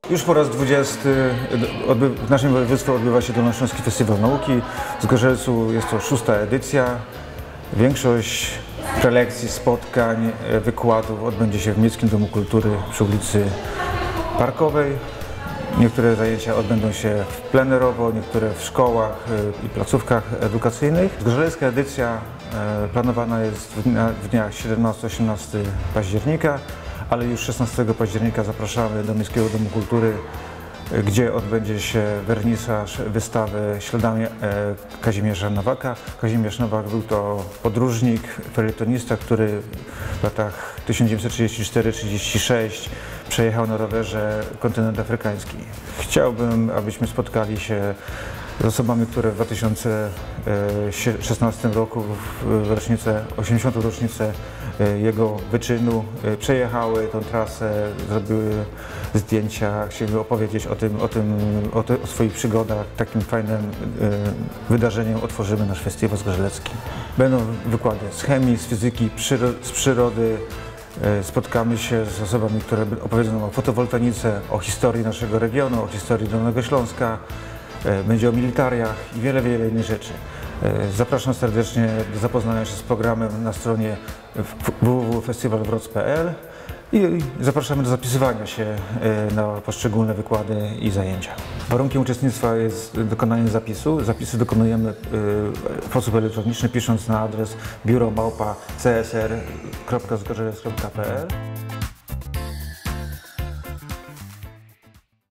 Już po raz 20 w naszym województwie odbywa się Dolnośląski Festiwal Nauki. W Zgorzelcu jest to 6. edycja. Większość prelekcji, spotkań, wykładów odbędzie się w Miejskim Domu Kultury przy ulicy Parkowej. Niektóre zajęcia odbędą się plenerowo, niektóre w szkołach i placówkach edukacyjnych. Zgorzelecka edycja planowana jest w dniach 17-18 października, ale już 16 października zapraszamy do Miejskiego Domu Kultury, gdzie odbędzie się wernisaż wystawy Śladami Kazimierza Nowaka. Kazimierz Nowak był to podróżnik, felietonista, który w latach 1934-36 przejechał na rowerze kontynent afrykański. Chciałbym, abyśmy spotkali się z osobami, które w 2016 roku, w 80. rocznicę jego wyczynu, przejechały tę trasę, zrobiły zdjęcia, chcieliby opowiedzieć o swoich przygodach. Takim fajnym wydarzeniem otworzymy nasz festiwal zgorzelecki. Będą wykłady z chemii, z fizyki, z przyrody. Spotkamy się z osobami, które opowiedzą o fotowoltaice, o historii naszego regionu, o historii Dolnego Śląska. Będzie o militariach i wiele innych rzeczy. Zapraszam serdecznie do zapoznania się z programem na stronie www.festiwalwroc.pl i zapraszamy do zapisywania się na poszczególne wykłady i zajęcia. Warunkiem uczestnictwa jest dokonanie zapisu. Zapisy dokonujemy w sposób elektroniczny, pisząc na adres biuro@csr.zgorzelec.pl.